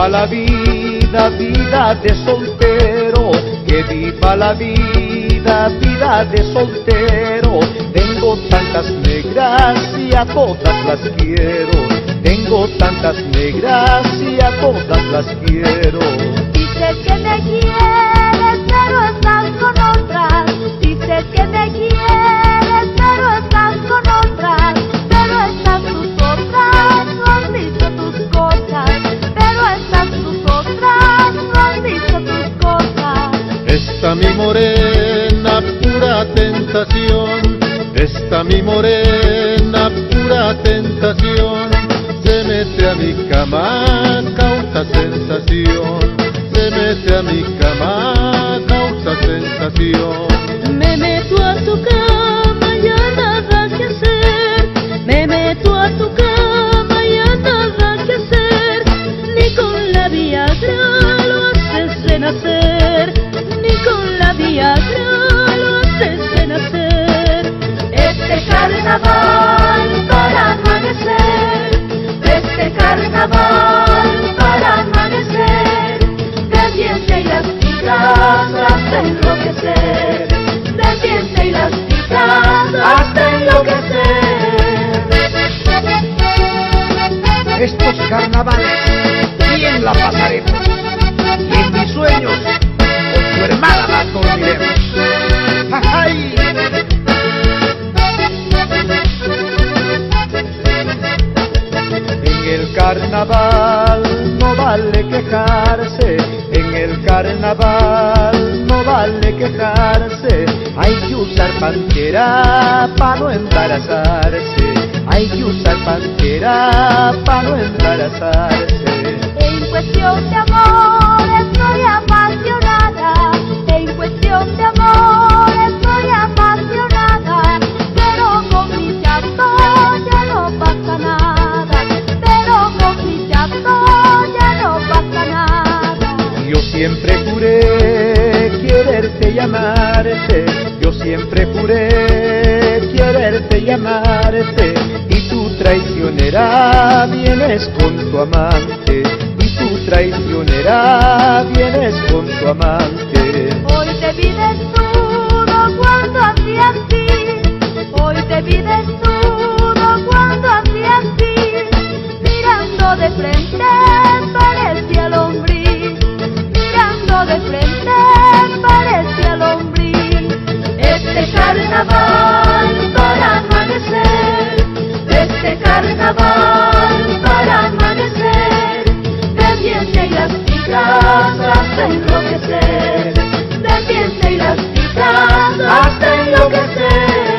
la vida, vida de soltero, que viva la vida, vida de soltero. Tengo tantas negras y a todas las quiero, tengo tantas negras y a todas las quiero. Dices que me quieres, pero estás con otras. Dices que me quieres, pero estás con otras. Pero estas tus otras no han dicho tus cosas. Pero estas tus otras no han dicho tus cosas. Esta mi morena, pura tentación. Esta mi morena, pura tentación. Se mete a mi cama, causa sensación. Se mete a mi cama, causa sensación. Me meto a tu cama y a nada que hacer. Me meto a tu cama y a nada que hacer. Ni con la Viagra lo haces de nacer. Ni con la Viagra lo haces de nacer. Este carnaval para amanecer. Este carnaval para amanecer. De diente y las chicas hasta enloquecer. De diente y las chicas hasta enloquecer. Estos carnavales, bien la pasaremos, y en mis sueños con tu hermana las dormiremos. ¡Ay! En el carnaval no vale quejarse, en el carnaval no vale quejarse. Hay que usar pantera para no embarazarse, hay que usar pantera para no embarazarse. En cuestión de amor estoy apasionada. En cuestión de amor estoy apasionada. Pero con mi chato ya no pasa nada. Pero con mi chato ya no pasa nada. Yo siempre juré quererte y amarte, yo siempre juré quererte y amarte, y tú traicionera vienes con tu amante, y tú traicionera vienes con tu amante. Hoy te vi desnudo cuando hacía así. Hoy te vi desnudo cuando hacía así. Mirando de frente parecía lombriz. Mirando de frente parecía lombriz. Este carnaval para amanecer. Este carnaval para amanecer. De diente y las chicas hasta enloquecer. De diente y las chicas hasta enloquecer.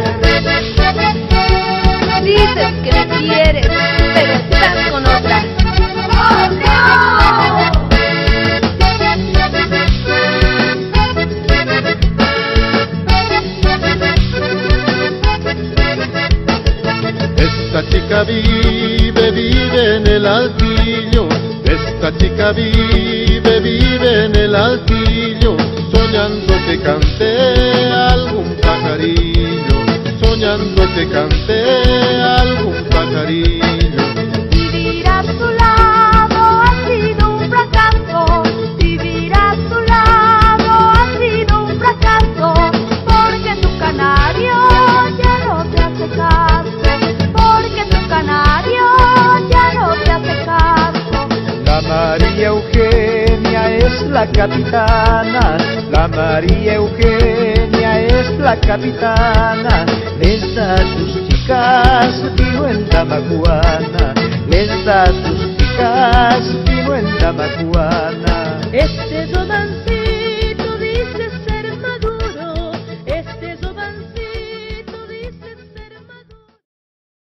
Dices que me quieres, pero estás con otra. ¡Oh, no! Esta chica vive, vive en el altillo. Esta chica vive, vive en el altillo. Soñando que canté algún pajarillo. Soñando que canté algún pajarillo. Vivir a tu lado ha sido un fracaso. Vivir a tu lado ha sido un fracaso. Porque tu canario ya no te hace caso. Porque tu canario ya no te hace caso. La María Eugenia es la capitana, la María Eugenia es la capitana. Les da a sus chicas vino en Damajuana, les da a sus chicas vino en Damajuana. Este romancito